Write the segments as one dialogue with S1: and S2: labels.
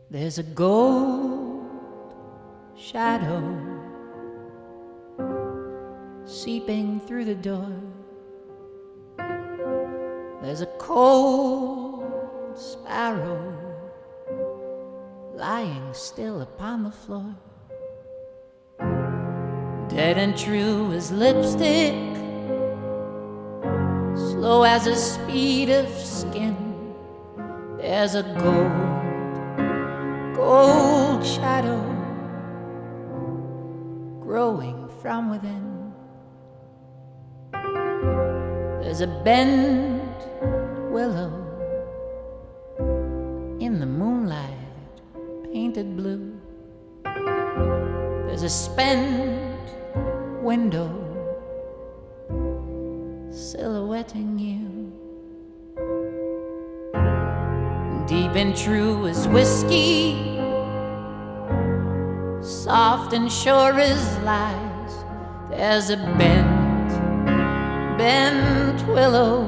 S1: There's a gold shadow seeping through the door. There's a cold sparrow lying still upon the floor. Dead and true as lipstick, slow as the speed of skin. There's a gold shadow growing from within. There's a bent willow in the moonlight painted blue. There's a spent window silhouetting you. Deep and true as whiskey, soft and sure as lies. There's a bent willow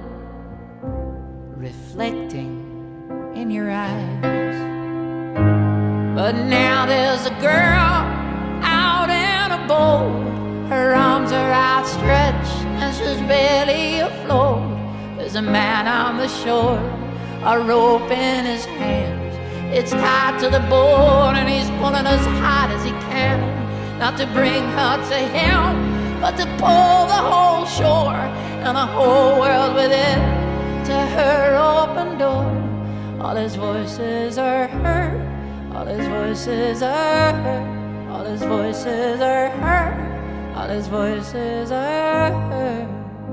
S1: reflecting in your eyes. But now there's a girl out in a boat. Her arms are outstretched and she's barely afloat. There's a man on the shore, a rope in his hands. It's tied to the board and he's pulling as hard as he can. Not to bring her to him, but to pull the whole shore and the whole world with it to her open door. All his voices are heard, all his voices are heard, all his voices are heard, all his voices are heard.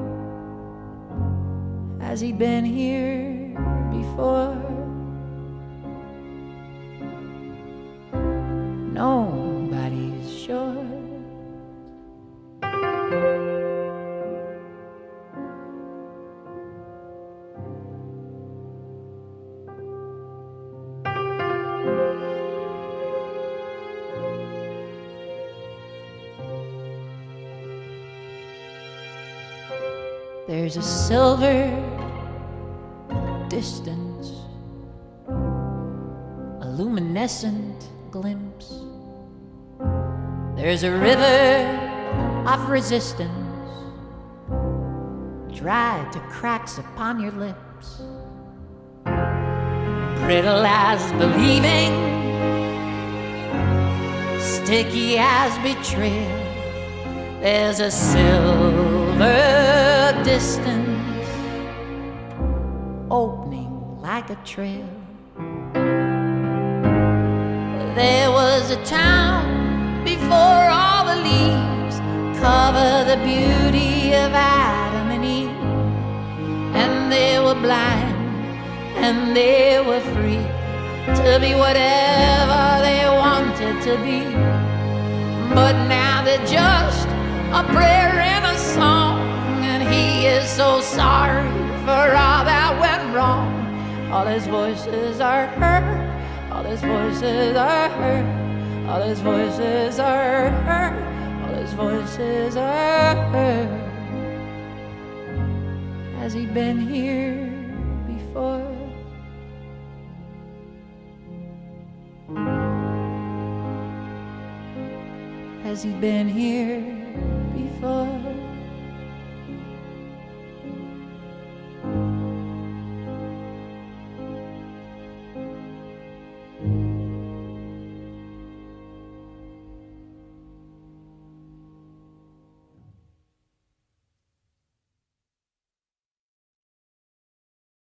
S1: Has he been here before? Nobody's sure. There's a silver distance, a luminescent glimpse. There's a river of resistance, dried to cracks upon your lips. Brittle as believing, sticky as betrayal. There's a silver distance opening like a trail. There was a town before all the leaves cover the beauty of Adam and Eve, and they were blind and they were free to be whatever they wanted to be. But now they're just a prayer and a song, and he is so sorry for all that went wrong. All his voices are heard, all his voices are heard, all his voices are heard, all his voices are heard. Has he been here before? Has he been here before?